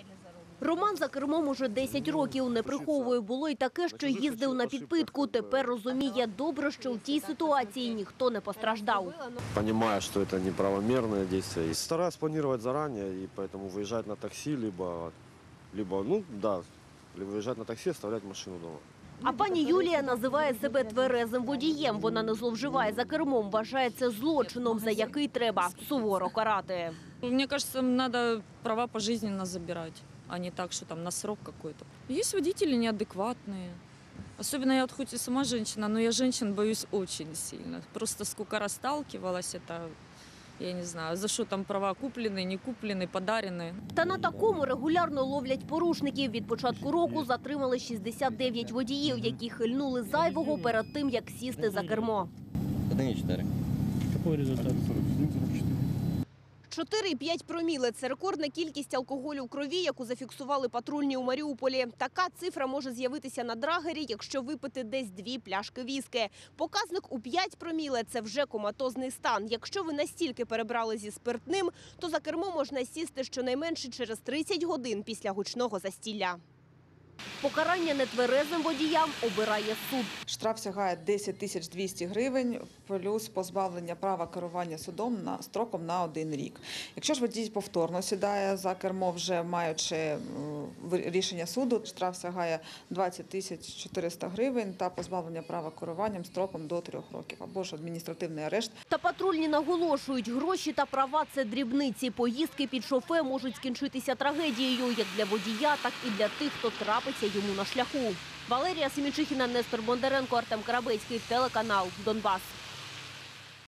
Роман за кермом уже 10 років. Не приховує, було й таке, що їздив на підпитку. Тепер розуміє добре, що в тій ситуації ніхто не постраждав. Понимаю, что это неправомерное действие. И стараюсь планировать заранее, и поэтому выезжать на такси, либо выезжать на такси, оставлять машину дома. А пані Юлія називає себе тверезим водієм. Вона не зловживає за кермом, вважає це злочином, за який треба суворо карати. Мне кажется, надо права пожизненно забирать, а не так, что там на срок какой-то. Есть водители неадекватные. Особенно я хоть и сама женщина, но я женщин боюсь очень сильно. Просто сколько раз сталкивалась, это, я не знаю, за что там права куплены, не куплены, подарены. Та на такому регулярно ловлять порушників. Від початку року затримали 69 водіїв, які хильнули зайвого перед тим, як сісти за кермо. 1,4. Какой результат? 4,5 проміли – це рекордна кількість алкоголю в крові, яку зафіксували патрульні у Маріуполі. Така цифра може з'явитися на драгері, якщо випити десь 2 пляшки віскі. Показник у 5 проміле – це вже коматозний стан. Якщо ви настільки перебрали зі спиртним, то за кермо можна сісти щонайменше через 30 годин після гучного застілля. Покарання нетверезим водіям обирає суд. Штраф сягає 10 200 гривень, плюс позбавлення права керування судом строком на 1 рік. Якщо ж водій повторно сідає за кермо, вже маючи рішення суду, штраф сягає 20 400 гривень та позбавлення права керуванням строком до 3 років, або ж адміністративний арешт. Та патрульні наголошують, гроші та права – це дрібниці. Поїздки під шофе можуть скінчитися трагедією як для водія, так і для тих, хто трапиться йому на шляху. Валерія Семічихіна, Нестор Бондаренко, Артем Карабецький, телеканал «Донбас».